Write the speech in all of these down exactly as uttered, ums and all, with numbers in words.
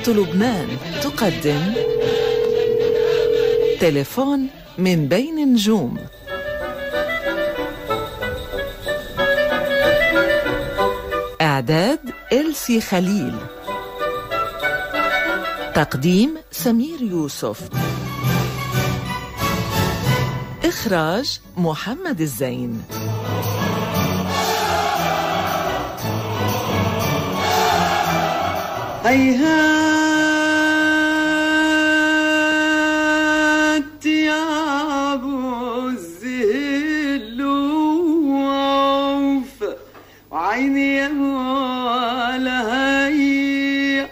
صوت لبنان تقدم تليفون من بين نجوم. إعداد إلسي خليل، تقديم سمير يوسف، إخراج محمد الزين. هيهات يا ابو الزل وعوف وعيني لهي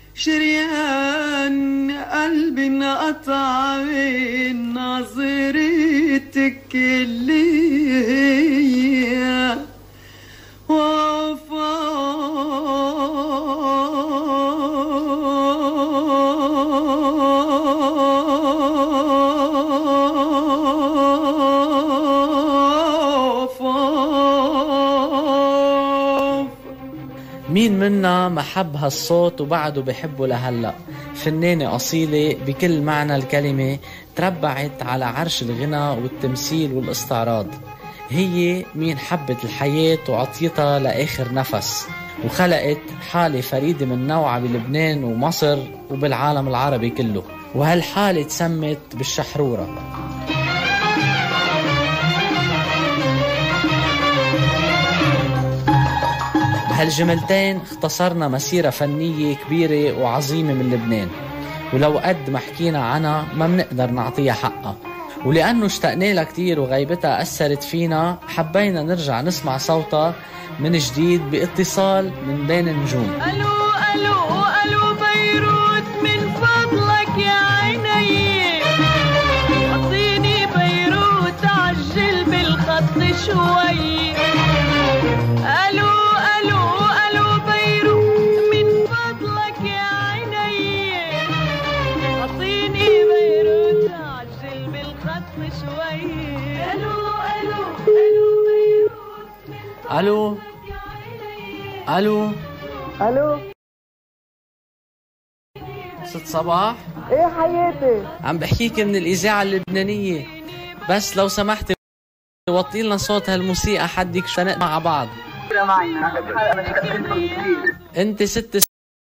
شريان قلبي انقطع من نظرتك اللي هي مين منا ما حب هالصوت وبعده بحبه لهلأ؟ فنانة أصيلة بكل معنى الكلمة، تربعت على عرش الغنى والتمثيل والاستعراض. هي مين حبت الحياة وعطيتها لآخر نفس، وخلقت حالة فريدة من نوعها بلبنان ومصر وبالعالم العربي كله، وهالحالة تسمت بالشحرورة. بهالجملتين اختصرنا مسيرة فنية كبيرة وعظيمة من لبنان، ولو قد ما حكينا عنها ما منقدر نعطيها حقها، ولأنه اشتقنا لها كتير وغيبتها أثرت فينا حبينا نرجع نسمع صوتها من جديد باتصال من بين النجوم. ألو ألو ألو بيروت من فضلك يا عيني، أعطيني بيروت عجل بالخط شوي. ألو ألو ألو بيروت من فضلك يا عيني، أعطيني بيروت عجل بالخط شوي. ألو ألو ألو بيروت من ألو فضلك يا عيني. ألو الو ست صباح، ايه حياتي؟ عم بحكيك من الإذاعة اللبنانية، بس لو سمحتي وطي لنا صوت هالموسيقى حدك شنق مع بعض. انت ست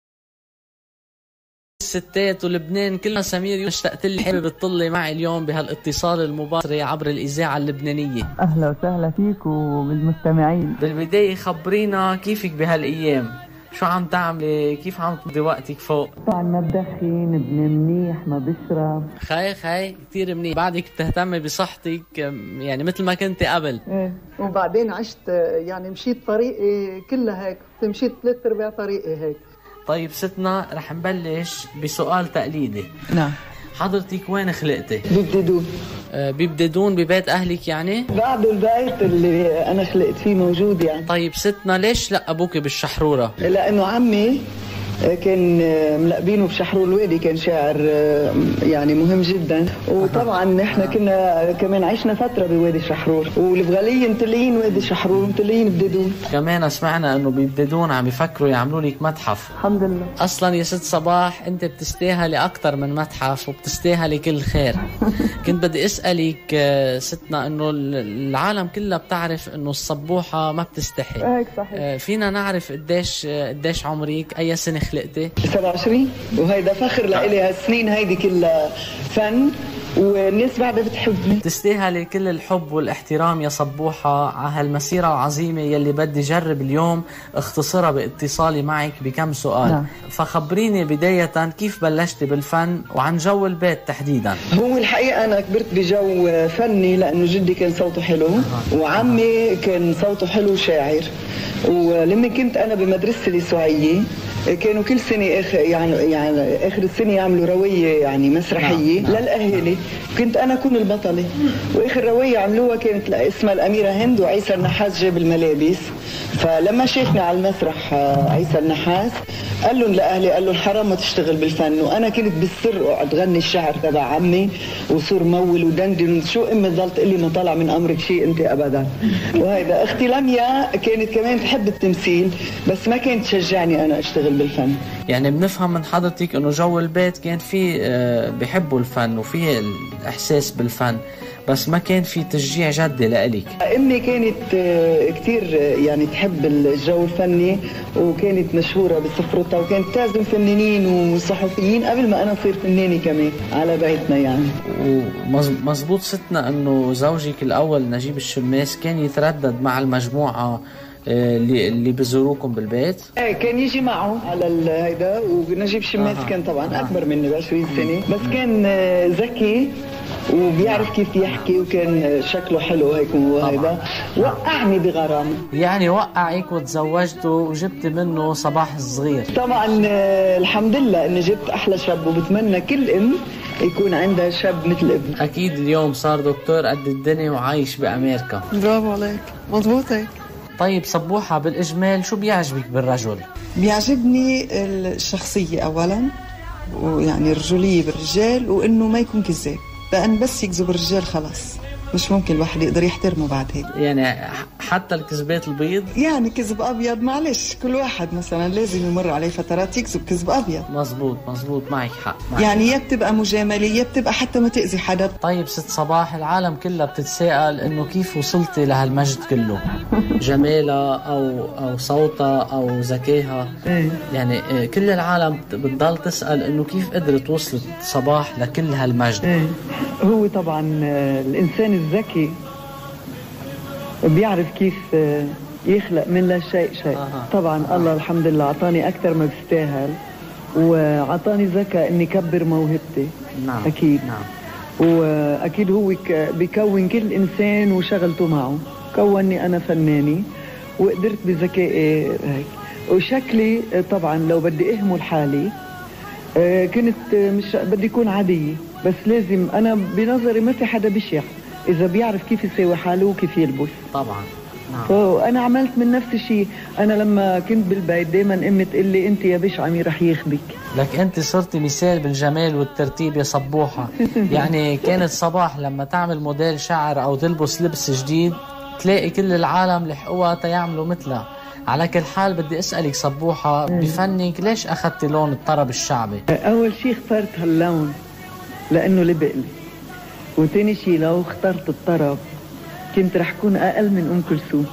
الستات ولبنان كلها سمير اشتقت لي، حابب تطلي معي اليوم بهالاتصال المباشر عبر الإذاعة اللبنانية. اهلا وسهلا فيك وبالمستمعين. بالبداية خبرينا كيفك بهالأيام، شو عم تعملي، كيف عم تقضي وقتك فوق؟ طبعا ما بدخن، ابن منيح، ما بشرب. خي خي كتير منيح، بعدك بتهتمي بصحتك يعني مثل ما كنت قبل. ايه وبعدين عشت يعني مشيت طريقي كلها هيك، مشيت ثلاث ارباع طريقي هيك. طيب ستنا رح نبلش بسؤال تقليدي. نعم. حضرتك وين خلقتي؟ ببددون. أه ببددون ببيت أهلك يعني؟ بعد البيت اللي أنا خلقت فيه موجود يعني. طيب ستنا ليش لا أبوك بالشحرورة؟ لأنه عمي كان ملقبينه بشحرور الوادي، كان شاعر يعني مهم جدا، وطبعا نحن كنا كمان عشنا فترة بوادي الشحرور، والبغالية متلين وادي الشحرور ومتلين بددون. كمان سمعنا انه ببددون عم يفكروا يعملوا لك متحف. الحمد لله. اصلا يا ست صباح انت بتستاهلي اكثر من متحف وبتستاهلي كل خير. كنت بدي اسالك ستنا انه العالم كلها بتعرف انه الصبوحة ما بتستحي. هيك صحيح. فينا نعرف قديش قديش عمرك، اي سنة خلقتي؟ سبعة وعشرين، وهيدا فخر لإلي، هالسنين هيدي كلها فن والناس بعدها بتحبني. تستاهلي كل الحب والاحترام يا صبوحة على هالمسيرة العظيمة يلي بدي جرب اليوم اختصرها باتصالي معك بكم سؤال. نعم. فخبريني بداية كيف بلشتي بالفن وعن جو البيت تحديدا. هو الحقيقة أنا كبرت بجو فني لأنه جدي كان صوته حلو وعمي كان صوته حلو شاعر، ولما كنت أنا بمدرسة اليسوعية كانوا كل سنة آخر يعني يعني آخر السنة يعملوا رواية يعني مسرحية نعم. للأهالي، كنت أنا أكون البطلة، وآخر رواية عملوها كانت اسمها الأميرة هند وعيسى النحاس جاب الملابس. فلما شافني على المسرح عيسى النحاس قال لهم لاهلي، قال لهم حرام ما تشتغل بالفن. وانا كنت بالسر اقعد غني الشعر تبع عمي وصور مول ودندن، شو امي تضل تقول لي ما طلع من امرك شيء انت ابدا. وهيدا اختي لميا كانت كمان تحب التمثيل بس ما كانت تشجعني انا اشتغل بالفن. يعني بنفهم من حضرتك انه جو البيت كان في بحبوا الفن وفي الاحساس بالفن، بس ما كان في تشجيع جدي لإلك. امي كانت كثير يعني تحب الجو الفني وكانت مشهوره بسفرتها، وكانت تعزم فنانين وصحفيين قبل ما انا اصير فنانه كمان على بيتنا يعني. ومزبوط ستنا انه زوجك الاول نجيب الشماس كان يتردد مع المجموعه اللي اللي بزوروكم بالبيت؟ ايه كان يجي معه على هيدا، ونجيب شماس آه. كان طبعا اكبر مني ب عشرين سنه، بس كان ذكي وبيعرف كيف يحكي وكان شكله حلو هيك وهيدا. وقعني بغرامه، يعني وقعك وتزوجته وجبت منه صباح الصغير. طبعا الحمد لله اني جبت احلى شاب، وبتمنى كل ام يكون عندها شاب مثل ابني. اكيد اليوم صار دكتور قد الدنيا وعايش بامريكا. برافو عليك، مضبوط هيك. طيب صبوحة، بالإجمال شو بيعجبك بالرجل؟ بيعجبني الشخصية أولا، ويعني الرجولية بالرجال، وإنه ما يكون كذاب، لأن بس يكذب الرجال خلاص مش ممكن الواحد يقدر يحترمه بعد هيك. يعني حتى الكذبات البيض؟ يعني كذب أبيض معلش، كل واحد مثلا لازم يمر عليه فترات يكذب كذب أبيض. مزبوط مزبوط، معك حق معك. يعني يا بتبقى مجاملة يا بتبقى حتى ما تأذي حدا. طيب ست صباح، العالم كلها بتتساءل إنه كيف وصلتي لهالمجد كله؟ جمالها أو أو صوتها أو ذكائها، يعني كل العالم بتضل تسأل إنه كيف قدرت وصلت صباح لكل هالمجد. هو طبعا الإنسان الذكي بيعرف كيف يخلق من لا شيء شيء. آه. طبعا الله الحمد لله عطاني أكثر ما بستاهل، وعطاني ذكاء إني كبر موهبتي. نعم. أكيد. نعم. وأكيد هو بيكون كل إنسان وشغلته معه. كوني أنا فناني وقدرت بذكائي هيك، وشكلي طبعا لو بدي أهمل حالي كنت مش بدي يكون عادية، بس لازم أنا بنظري ما في حدا بشع إذا بيعرف كيف يساوي حاله وكيف يلبس. طبعا. نعم. فأنا عملت من نفس الشيء. أنا لما كنت بالبيت دايما أمي تقول لي أنت يا بشعة مين رح ياخدك. لك أنت صرتي مثال بالجمال والترتيب يا صبوحة. يعني كانت صباح لما تعمل موديل شعر أو تلبس لبس جديد تلاقي كل العالم لحقوها تيعملوا مثلها. على كل حال بدي أسألك صبوحة، بفنك ليش أخذتي لون الطرب الشعبي؟ أول شيء اخترت هاللون لأنه لبق لي، وتاني شيء لو اخترت الطرب كنت رح كون أقل من أم كلثوم.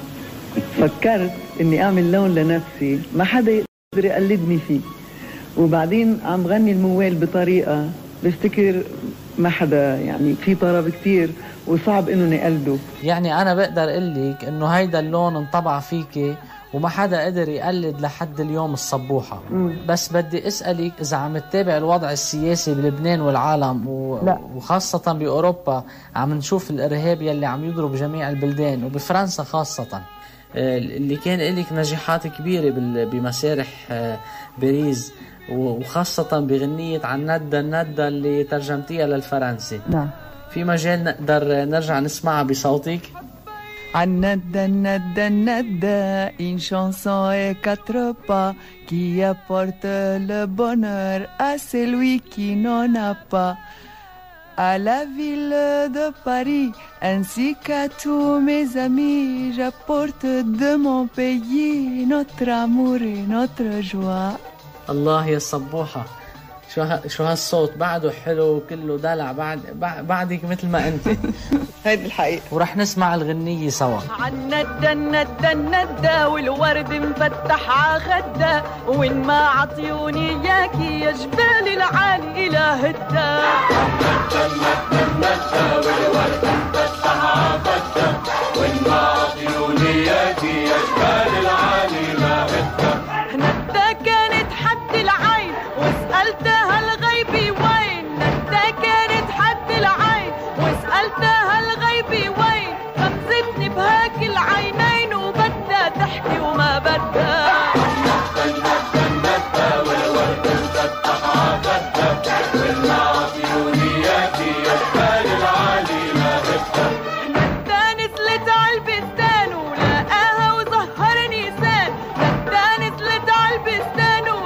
فكرت إني أعمل لون لنفسي ما حدا يقدر يقلدني فيه، وبعدين عم غني الموال بطريقة بفتكر ما حدا يعني في طرب كتير وصعب إنه نقلده. يعني أنا بقدر أقلك إنه هيدا اللون انطبع فيكي وما حدا قدر يقلد لحد اليوم الصبوحة. مم. بس بدي أسألك إذا عم تتابع الوضع السياسي بلبنان والعالم و... وخاصة بأوروبا عم نشوف الإرهاب يلي عم يضرب جميع البلدان، وبفرنسا خاصة اللي كان إلك نجاحات كبيرة بمسارح باريس، وخاصة بغنية عن ندى الندى اللي ترجمتيها للفرنسي. نعم. في مجال نقدر نرجع نسمعها بصوتك؟ Nada, nada, nada, une chanson et quatre pas qui apporte le bonheur à celui qui n'en a pas. À la ville de Paris, ainsi qu'à tous mes amis, j'apporte de mon pays notre amour et notre joie. الله يا صبوحة، شو ها شو هالصوت بعده حلو وكله دلع. بعد بعدك مثل ما انت. هيدي الحقيقة. ورح نسمع الغنية سوا. عالندى الندى الندى والورد مفتح عخدة، وين ما عطيوني اياكي يا جبال العالي إلى هدى. الندى الندى الندى والورد مفتح عخدة، وين ما عطيوني اياكي يا جبال العالي إلى هدى. ندى كانت حد العين وسألتها الغيبي وين، ندى كانت حد العين وسألتها الغيبي وين، غمزتني بهاك العينين وبدها تحكي وما بدها. ندى ندى ندى والورد مفتح عخدة، وين ما عطيوني اياكي يا جبال العالي لا هدى. ندى نزلت عالبستان ولقاها وظهر نيسان، ندى نزلت عالبستان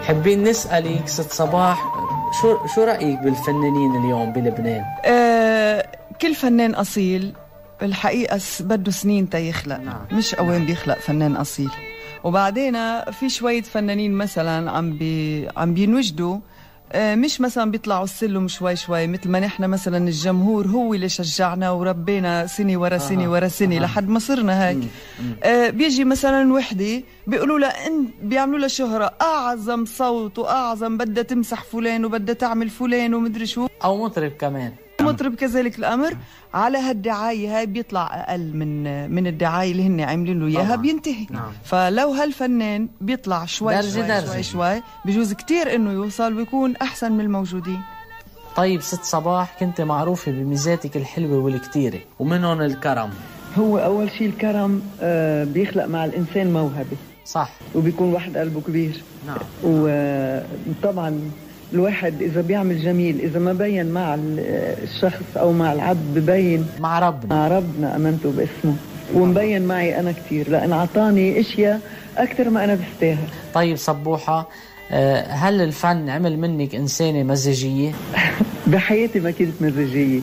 حابين نسألك ست صباح، شو شو رأيك بالفنانين اليوم بلبنان؟ آه كل فنان أصيل الحقيقة بده سنين تيخلق. نعم. مش أوين بيخلق فنان أصيل. وبعدين في شوية فنانين مثلا عم بي عم بينوجدوا، آه مش مثلا بيطلعوا السلم شوي شوي مثل ما نحن مثلا الجمهور هو اللي شجعنا وربينا سنة ورا سنة آه. ورا سنة آه. لحد ما صرنا هيك. آه بيجي مثلا وحدة بيقولوا لها ان بيعملوا لها شهرة، أعظم صوت وأعظم بدها تمسح فلان وبدها تعمل فلان ومدري شو، أو مطرب كمان مطرب كذلك الأمر. على هالدعاية هاي بيطلع أقل من من الدعاية اللي هن عاملين له إياها بينتهي. نعم. فلو هالفنان بيطلع شوي درجة شوي, درجة. شوي شوي بيجوز كتير إنه يوصل ويكون أحسن من الموجودين. طيب ست صباح، كنت معروفة بميزاتك الحلوة والكتيرة ومنهم الكرم. هو أول شيء الكرم آه بيخلق مع الإنسان موهبة. صح. وبيكون واحد قلبه كبير. نعم. وطبعا الواحد إذا بيعمل جميل، إذا ما بين مع الشخص أو مع العبد ببين مع ربنا مع ربنا أمنته باسمه. ومبين معي أنا كتير لأن أعطاني إشياء أكتر ما أنا بستاهل. طيب صبوحة، هل الفن عمل منك إنسانة مزاجية؟ بحياتي ما كنت مزاجية.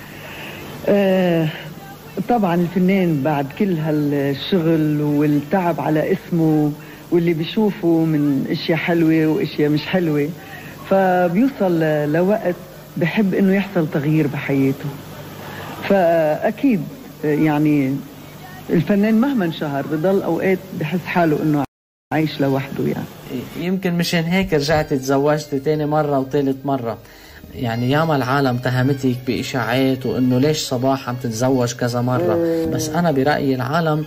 أه طبعا الفنان بعد كل هالشغل والتعب على اسمه واللي بيشوفه من اشياء حلوة واشياء مش حلوة، فبيوصل لوقت بحب انه يحصل تغيير بحياته. فاكيد يعني الفنان مهما انشهر بضل اوقات بحس حاله انه عايش لوحده. يعني يمكن مشان هيك رجعت تزوجت تاني مرة وثالث مرة. يعني ياما العالم تهمتك بإشاعات وإنه ليش صباح عم تتزوج كذا مرة، بس أنا برأيي العالم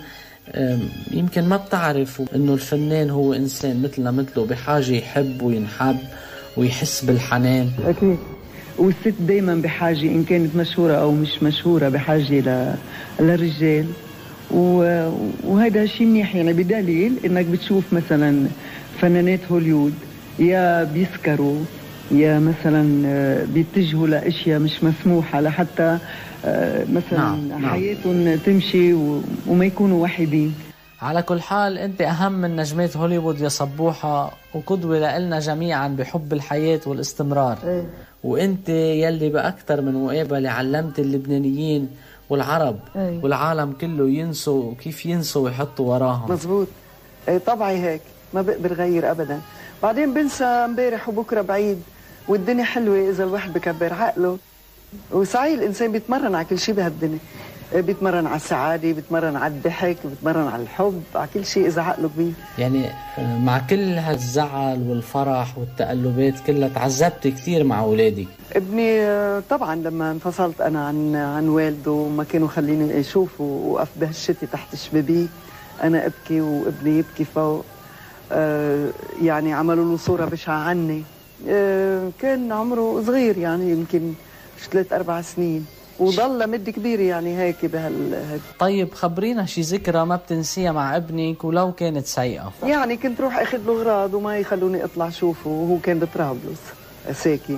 يمكن ما بتعرف إنه الفنان هو إنسان مثلنا مثله بحاجة يحب وينحب ويحس بالحنان. أكيد. والست دايما بحاجة إن كانت مشهورة أو مش مشهورة بحاجة ل... للرجال، و... وهذا شيء منيح. يعني بدليل إنك بتشوف مثلا فنانات هوليود يا بيسكروا يا مثلا بيتجهوا لاشياء مش مسموحه لحتى مثلا نعم. حياتهم نعم. تمشي وما يكونوا وحيدين. على كل حال انت اهم من نجمات هوليوود يا صبوحه، وقدوه لنا جميعا بحب الحياه والاستمرار. ايه. وانت يلي باكثر من مقابله علمت اللبنانيين والعرب ايه. والعالم كله ينسوا كيف ينسوا ويحطوا وراهم. مزبوط. ايه طبعي هيك ما بقدر غير ابدا. بعدين بنسى امبارح وبكره بعيد، والدنيا حلوة إذا الواحد بكبر عقله. وصحيح الإنسان بيتمرن على كل شيء بهالدنيا، بيتمرن على السعادة، بيتمرن على الضحك، بيتمرن على الحب، على كل شيء إذا عقله كبير. يعني مع كل هالزعل والفرح والتقلبات كلها تعذبت كثير مع أولادك. ابني طبعا لما انفصلت أنا عن عن والده وما كانوا خليني أشوفه، وقف بهالشتي تحت الشبابيك أنا أبكي وابني يبكي فوق. آه يعني عملوا له صورة بشعة عني. كان عمره صغير يعني يمكن ثلاث أربع سنين، وضل لمدة كبيرة يعني هيك بهال. طيب خبرينا شي ذكرى ما بتنسيها مع ابنك ولو كانت سيئة. يعني كنت روح أخذ له أغراض وما يخلوني أطلع شوفه، وهو كان بطرابلس ساكن،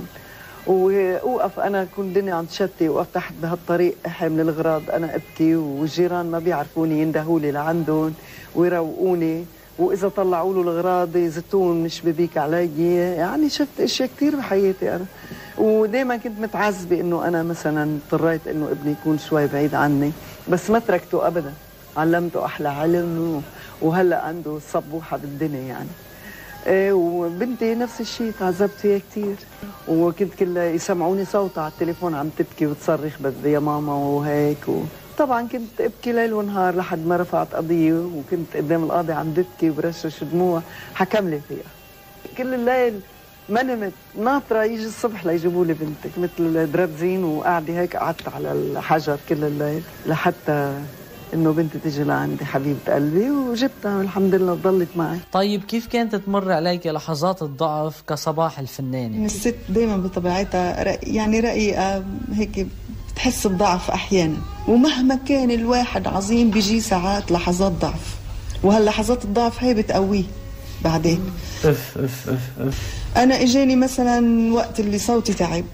ووقف أنا كنت دنيا عند شتي، وقف تحت بهالطريق حامل الأغراض أنا أبكي، والجيران ما بيعرفوني يندهولي لعندهم ويروقوني، وإذا طلعوا له الأغراض يزتون من شبابيك علي. يعني شفت أشياء كثير بحياتي أنا، ودايما كنت متعذبة إنه أنا مثلا اضطريت إنه ابني يكون شوي بعيد عني، بس ما تركته أبدا، علمته أحلى علم، وهلا عنده صبوحة بالدنيا يعني. إيه وبنتي نفس الشيء تعذبت فيها كثير، وكنت كلها يسمعوني صوتها على التليفون عم تبكي وتصرخ بدي يا ماما وهيك. و... طبعا كنت ابكي ليل ونهار لحد ما رفعت قضيه، وكنت قدام القاضي عم ببكي وبرشش دموع، حكم لي فيها. كل الليل ما نمت، ناطره يجي الصبح ليجيبوا لي بنتك مثل دربزين، وقاعده هيك قعدت على الحجر كل الليل لحتى انه بنتي تجي لعندي حبيبه قلبي، وجبتها الحمد لله ضلت معي. طيب كيف كانت تمر عليك لحظات الضعف كصباح الفنانه؟ الست دائما بطبيعتها يعني رقيقه هيك، بتحس بضعف احيانا، ومهما كان الواحد عظيم بيجي ساعات لحظات ضعف، وهاللحظات الضعف هي بتقويه بعدين. اف اف اف اف انا اجاني مثلا وقت اللي صوتي تعب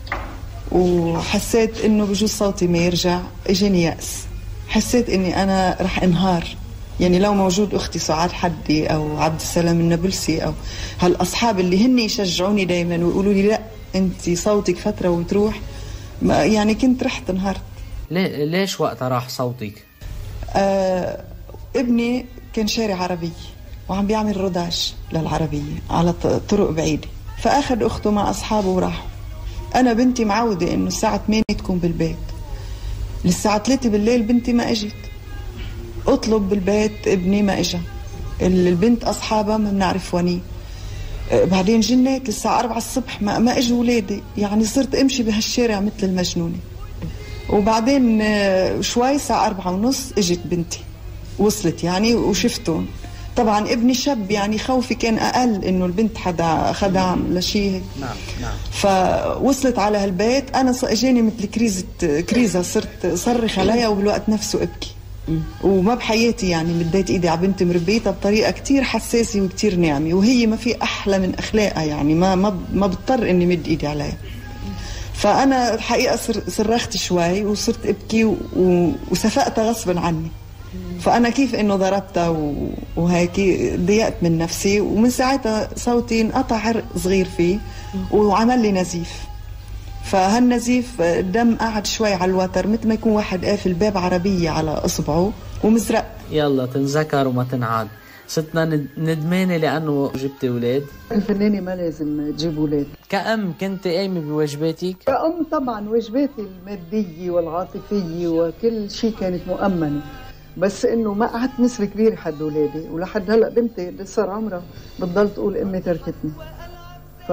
وحسيت انه بجوز صوتي ما يرجع، اجاني يأس، حسيت اني انا رح انهار يعني لو موجود أختي سعاد حدي أو عبد السلام النابلسي أو هالأصحاب اللي هن يشجعوني دايما ويقولوا لي لا أنت صوتك فترة وتروح، يعني كنت رحت انهارت. ليش وقتها راح صوتك؟ آه ابني كان شارع عربية وعم بيعمل روداج للعربية على طرق بعيدة، فأخذ أخته مع أصحابه وراحوا. أنا بنتي معودة إنه الساعة ثمانية تكون بالبيت، للساعة ثلاثة بالليل بنتي ما اجت، اطلب بالبيت ابني ما اجا، البنت اصحابها ما بنعرف واني، بعدين جنيت للساعة أربعة الصبح ما ما اجوا ولادي، يعني صرت امشي بهالشارع مثل المجنونة. وبعدين شوي الساعة أربعة ونص اجت بنتي وصلت يعني وشفتهم. طبعا ابني شاب يعني خوفي كان اقل انه البنت حدا اخذها لشيء هيك. نعم نعم. فوصلت على هالبيت انا اجاني مثل كريزه كريزه، صرت صرخ عليها وبالوقت نفسه ابكي. وما بحياتي يعني مديت ايدي على بنتي مربيتها بطريقه كتير حساسه وكتير ناعمه، وهي ما في احلى من اخلاقها، يعني ما ما ما بضطر اني مد ايدي عليها. فانا الحقيقه صرخت شوي وصرت ابكي وسفقتها غصبا عني. فأنا كيف إنه ضربتها وهيك ضيقت من نفسي، ومن ساعتها صوتي انقطع عرق صغير فيه وعمل لي نزيف. فهالنزيف الدم قعد شوي على الوتر مثل ما يكون واحد قافل باب عربية على إصبعه ومزرق. يلا تنذكر وما تنعاد. ستنا ندمانة لأنه جبتي أولاد. الفنانة ما لازم تجيب أولاد. كأم كنت قايمة بواجباتك؟ كأم طبعا واجباتي المادية والعاطفية وكل شيء كانت مؤمنة، بس انه ما قعدت نسبه كبيره حد اولادي، ولحد هلا بنتي لسه صار عمرها بتضل تقول امي تركتني. ف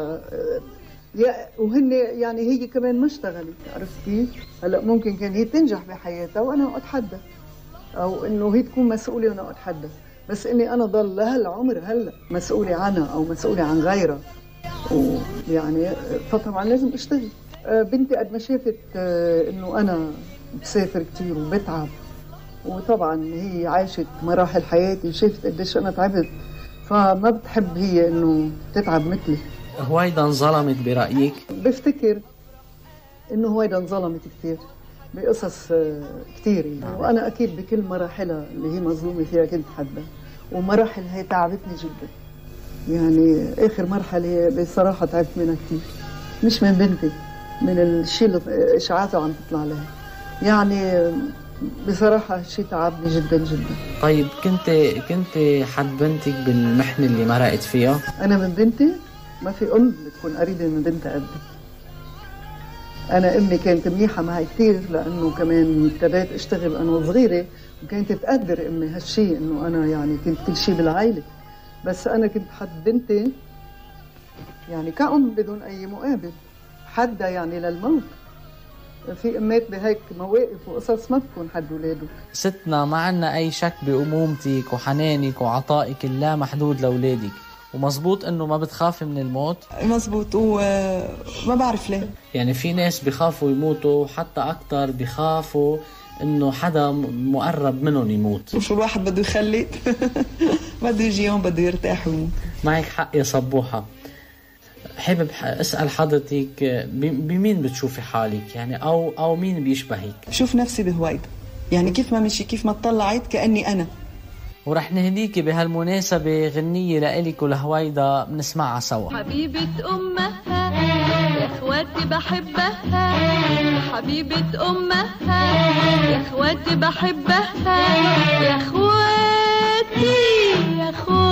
يا وهن يعني هي كمان ما اشتغلت، عرفت كيف؟ هلا ممكن كان هي تنجح بحياتها وانا اقعد حدها، او انه هي تكون مسؤوله وانا اقعد حدها، بس اني انا ضل لهالعمر هلا مسؤوله عنها او مسؤوله عن غيرها، ويعني فطبعا لازم اشتغل. بنتي قد ما شافت انه انا بسافر كثير وبتعب، وطبعا هي عاشت مراحل حياتي وشافت قديش انا تعبت، فما بتحب هي انه تتعب مثلي. هويدا انظلمت برايك؟ بفتكر انه هويدا انظلمت كثير بقصص كثير، وانا اكيد بكل مراحلها اللي هي مظلومه فيها كنت حدها، ومراحل هي تعبتني جدا. يعني اخر مرحله بصراحه تعبت منها كثير، مش من بنتي، من الشيء اللي اشاعاته عم تطلع لها. يعني بصراحة شيء تعبني جدا جدا. طيب كنت كنت حد بنتك بالمحنة اللي مرقت فيها؟ أنا من بنتي ما في أم بتكون قريبة من بنتها قدي. أنا أمي كانت منيحة معي كثير، لأنه كمان ابتديت أشتغل أنا صغيرة، وكانت تقدر أمي هالشيء إنه أنا يعني كنت كل شيء بالعائلة، بس أنا كنت حد بنتي يعني كأم بدون أي مقابل، حدا يعني للموت. في امات بهيك مواقف وقصص ما بتكون حد ولاده. ستنا ما عنا اي شك بامومتك وحنانك وعطائك اللا محدود لاولادك، ومزبوط انه ما بتخافي من الموت؟ مزبوط، وما بعرف ليه. يعني في ناس بيخافوا يموتوا، وحتى اكثر بيخافوا انه حدا مقرب منهم يموت. وشو الواحد بده يخلي بده يجي يوم بده يرتاح ويموت. معك حق يا صبوحة. حابب اسال حضرتك بمين بتشوفي حالك يعني، او او مين بيشبهك؟ شوف نفسي بهويدا، يعني كيف ما مشي كيف ما طلعت كاني انا. ورح نهديكي بهالمناسبه غنيه لإلك ولهويدا بنسمعها سوا. حبيبه امها يا اخواتي بحبها، حبيبه امها يا اخواتي بحبها، يا اخواتي يا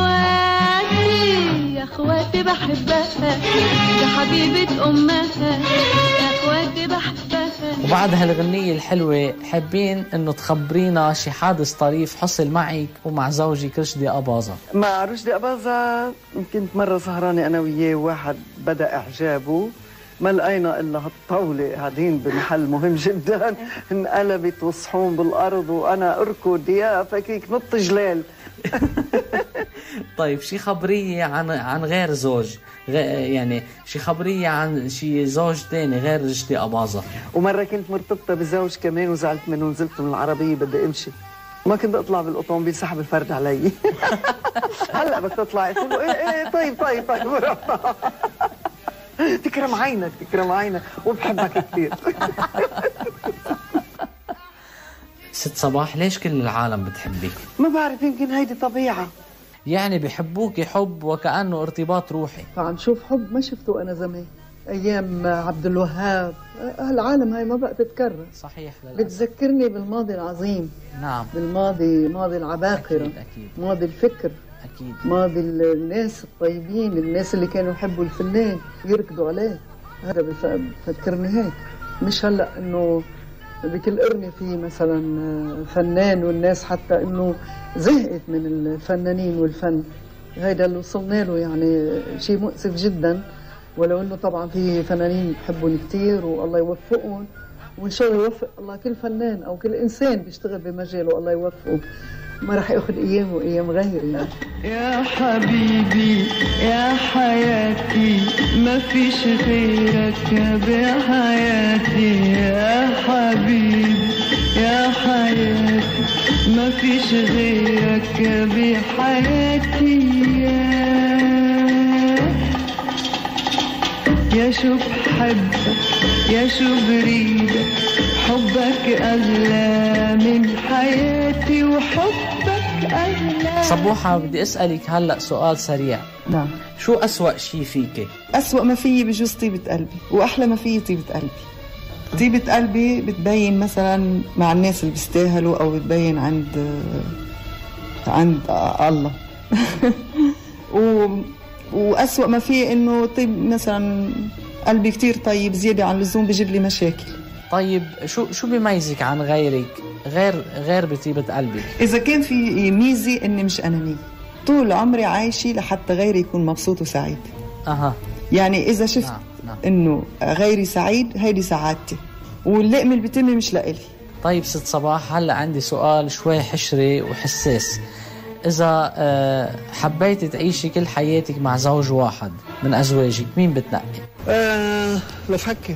اخواتي يا اخواتي بحبها، يا حبيبة امها يا اخواتي بحبها. وبعد هالغنية الحلوة حابين انه تخبرينا شي حادث طريف حصل معك ومع زوجك رشدي أباظة. مع رشدي أباظة كنت مرة سهرانة انا وياه، واحد بدأ اعجابه، ما لقينا الا هالطاولة قاعدين بمحل مهم جدا، انقلبت وصحون بالارض وانا اركض يا فكيك نط جلال. طيب شي خبرية عن عن غير زوج، غ... يعني شي خبرية عن شي زوج تاني غير رشدي أباظة. ومرة كنت مرتبطة بزوج كمان وزعلت منه، نزلت من العربية بدي امشي، ما كنت اطلع بالاوتومبيل، سحب الفرد علي. هلا بدك تطلعي؟ قلت له ايه ايه طيب طيب طيب. تكرم عينك تكرم عينك وبحبك كثير. ست صباح، ليش كل العالم بتحبك؟ ما بعرف، يمكن هيدي طبيعة. يعني بحبوك حب وكأنه ارتباط روحي. عم شوف حب ما شفته أنا زمان، أيام عبد الوهاب. هالعالم هاي ما بقى تتكرر. صحيح للأسف. بتذكرني بالماضي العظيم. نعم. بالماضي، ماضي العباقرة. أكيد أكيد. ماضي الفكر. أكيد. ماضي الناس الطيبين، الناس اللي كانوا يحبوا الفنان يركضوا عليه. هذا بفكرني هيك. مش هلأ إنه بكل قرني في مثلا فنان والناس حتى إنه زهقت من الفنانين والفن. هيدا اللي وصلنا له، يعني شيء مؤسف جدا. ولو انه طبعا في فنانين بحبهم كثير والله يوفقهم، وان شاء الله يوفق الله كل فنان او كل انسان بيشتغل بمجاله، الله يوفقه. ما راح ياخذ ايام وايام غيري. يعني. يا حبيبي يا حياتي ما فيش غيرك بحياتي، يا حبيبي يا حياتي ما فيش غيرك بحياتي. يا شو بحبك يا شو بريدك، حبك أغلى من حياتي وحبك أغلى. صبوحة، بدي أسألك هلأ سؤال سريع. نعم. شو أسوأ شي فيك؟ أسوأ ما فيي بجوز طيبة قلبي، وأحلى ما فيي طيبة قلبي. طيبة قلبي بتبين مثلا مع الناس اللي بيستاهلوا، أو بتبين عند عند الله. و وأسوأ ما فيه إنه طيب مثلا قلبي كتير طيب زيادة عن اللزوم بيجيب لي مشاكل. طيب شو شو بيميزك عن غيرك غير غير بطيبة قلبك؟ إذا كان في ميزة إني مش أنانية، طول عمري عايشة لحتى غيري يكون مبسوط وسعيد. أها. يعني إذا شفت نعم. نعم. إنه غيري سعيد هيدي سعادتي، واللقمة اللي بتمي مش لإلي. طيب ست صباح، هلأ عندي سؤال شوي حشري وحساس. إذا حبيتي تعيشي كل حياتك مع زوج واحد من أزواجك، مين بتنقي؟ آه بفكر.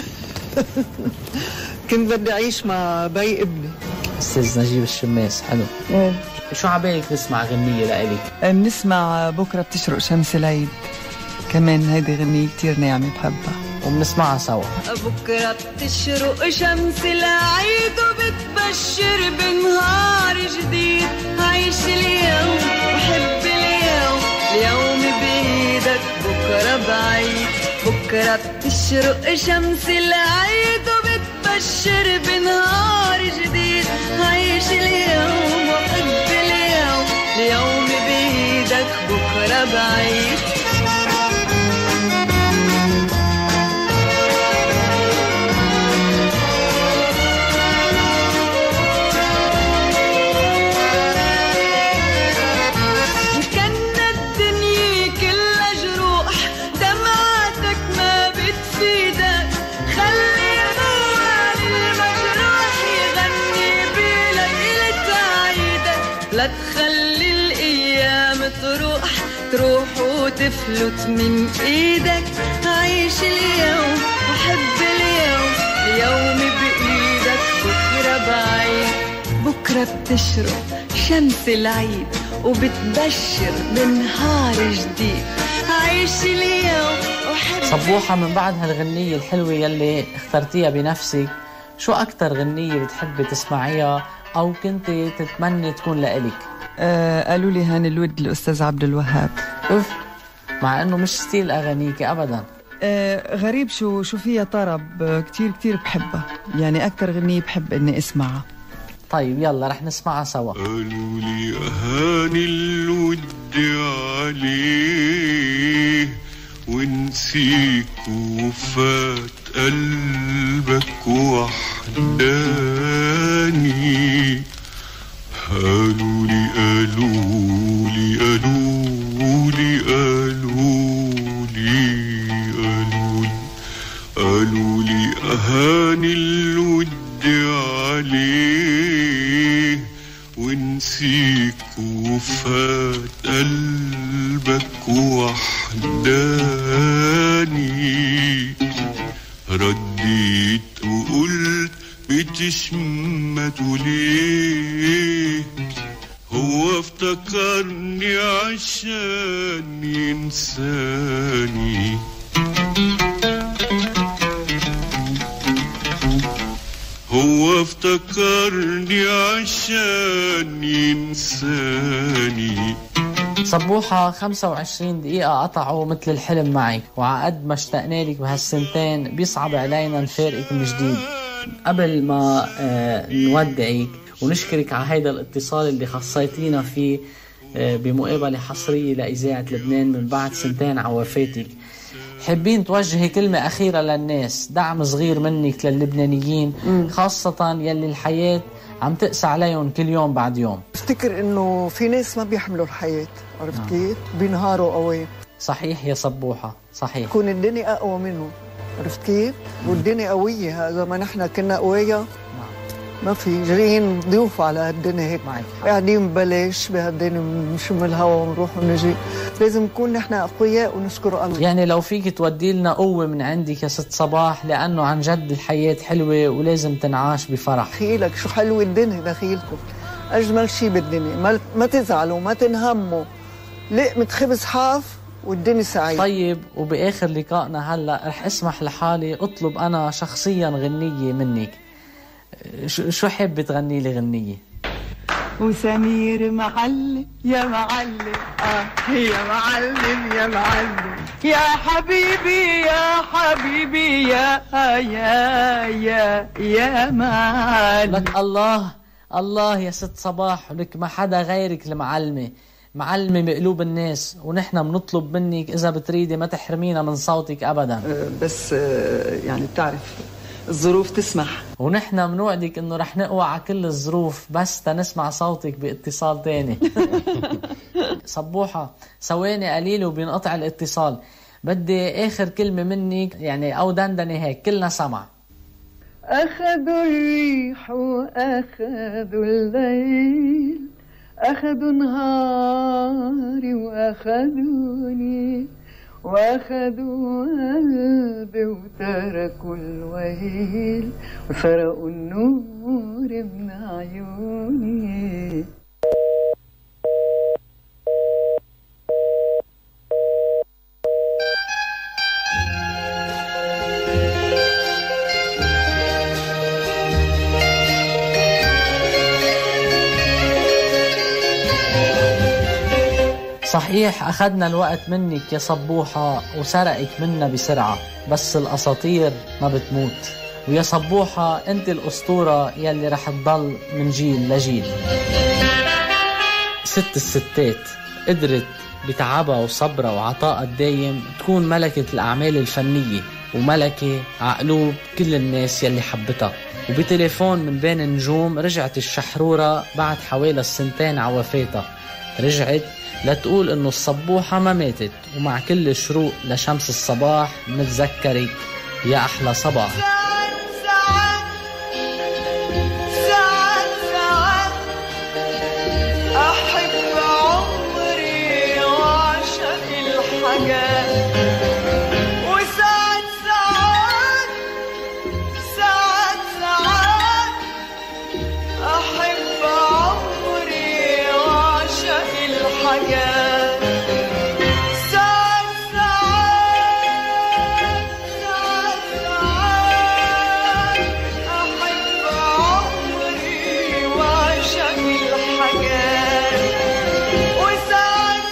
كنت بدي أعيش مع بي ابني أستاذ نجيب الشماس. حلو. إيه. شو عبالك نسمع غنية لإلك؟ بنسمع بكرة بتشرق شمس العيد، كمان هيدي غنية كتير ناعمة بحبها وبنسمعها سوا. بكرة بتشرق شمس العيد وبتبشر بنهار جديد، عيش اليوم وحب اليوم، اليوم بإيدك بكرة بعيد. بكرة بتشرق شمس العيد وبتبشر بنهار جديد، عيش اليوم وحب اليوم، اليوم بإيدك بكرة بعيد. لا تخلي الأيام تروح تروح وتفلت من إيدك، عيش اليوم وحب اليوم، اليوم بإيدك بكرة بعيد. بكرة بتشرق شمس العيد وبتبشر بنهار جديد، عيش اليوم وحب. صبوحة، من بعد هالغنية الحلوة يلي اخترتيها بنفسك، شو أكتر غنية بتحبي تسمعيها أو كنت تتمنى تكون لإلك؟ آه قالوا لي هاني الود الأستاذ عبد الوهاب. أوف، مع إنه مش ستيل أغانيك أبداً. آه غريب شو شو فيها طرب، كتير كتير بحبها، يعني أكتر غنية بحب إني أسمعها. طيب يلا رح نسمعها سوا. قالوا لي هاني الود عليه ونسيك وفات قلبك وحداني. قالوا لي قالوا لي قالوا لي قالوا لي قالوا لي قالوا لي أهاني الود عليه ونسيك وفات قلبك وحداني. رديت وقلت بتشمتوا ليه، هو افتكرني عشان ينساني. هو افتكرني افتكرني عشان ينساني. صبوحة خمسة وعشرين دقيقة قطعوا مثل الحلم معك، وعقد ما اشتقنا لك بهالسنتين بيصعب علينا نفارقك من جديد. قبل ما آه نودعك ونشكرك على هيدا الاتصال اللي خصيتينا فيه آه بمقابلة حصرية لإذاعة لبنان من بعد سنتين على وفاتك، حابين توجهي كلمة أخيرة للناس، دعم صغير منك للبنانيين خاصة يلي الحياة عم تقسى عليهم كل يوم بعد يوم. افتكر انه في ناس ما بيحملوا الحياة، عرفت آه. كيف؟ بينهاروا قوي. صحيح يا صبوحة، صحيح. تكون الدنيا أقوى منه، عرفت كيف؟ والدنيا قوية، هذا ما نحن كنا قوية ما في جايين ضيوف على هالدنيا هيك قاعدين ببلاش بهالدنيا بنشم الهواء ونروح ونجي. لازم نكون نحن اقوياء ونشكر الله. يعني لو فيك تودي لنا قوه من عندك يا ست صباح، لانه عن جد الحياه حلوه ولازم تنعاش بفرح. دخيلك شو حلوه الدنيا، دخيلكم اجمل شيء بالدنيا. ما, ما تزعلوا ما تنهموا، لقمه خبز حاف والدنيا سعيد. طيب وباخر لقائنا هلا رح اسمح لحالي اطلب انا شخصيا غنيه منك. شو حابة تغني لي غنية؟ وسمير معلم يا معلم، اه يا معلم يا معلم، يا حبيبي يا حبيبي يا يا يا يا معلم. لك الله الله يا ست صباح، لك ما حدا غيرك المعلمة، معلمة بقلوب الناس، ونحن بنطلب منك إذا بتريدي ما تحرمينا من صوتك أبدا. أه بس أه يعني بتعرف الظروف تسمح، ونحن بنوعدك انه رح نقوى على كل الظروف بس تنسمع صوتك باتصال تاني. صبوحة ثواني قليل وبينقطع الاتصال، بدي اخر كلمة منك يعني او دندنة هيك كلنا سمع. اخذوا الريح واخذوا الليل، اخذوا نهاري واخذوني، واخذوا قلبي وتركوا الويل، وسرقوا النور من عيوني. صحيح أخذنا الوقت منك يا صبوحة وسرقك منا بسرعة، بس الأساطير ما بتموت، ويا صبوحة أنت الأسطورة يلي رح تضل من جيل لجيل. ست الستات قدرت بتعبها وصبرها وعطائها الدايم تكون ملكة الأعمال الفنية وملكة عقلوب كل الناس يلي حبتها. وبتليفون من بين النجوم رجعت الشحرورة بعد حوالي السنتين على وفاتها، رجعت لتقول انه الصبوحة ما ماتت، ومع كل شروق لشمس الصباح متذكرك يا احلى صباح. ساعات ساعات ساعات ساعات احب عمري واعشق الحاجات، وساعات ساعات ساعات ساعات احب عمري واعشق الحاجات، ساعات ساعات ساعات ساعات أحب عمري وأعشق الحاجات، وساعات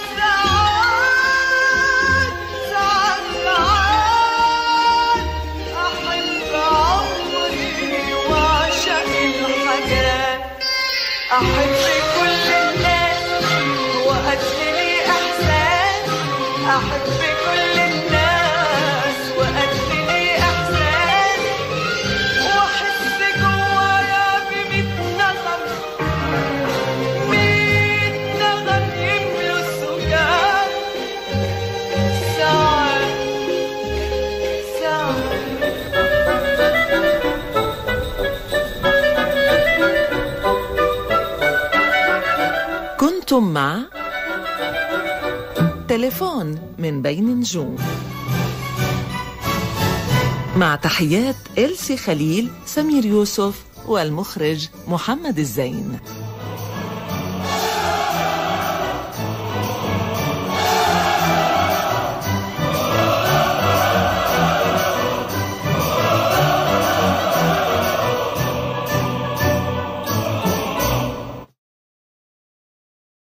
ساعات ساعات ساعات أحب عمري وأعشق الحاجات، أحب كل الناس وأدلي إحساس، أحب كل الناس وأدلي إحساس، وأحس جوايا بميت نغم، ميت نغم يملوا السكان، ساعات ساعات. كنتم مع تليفون من بين نجوم، مع تحيات إلسي خليل، سمير يوسف، والمخرج محمد الزين.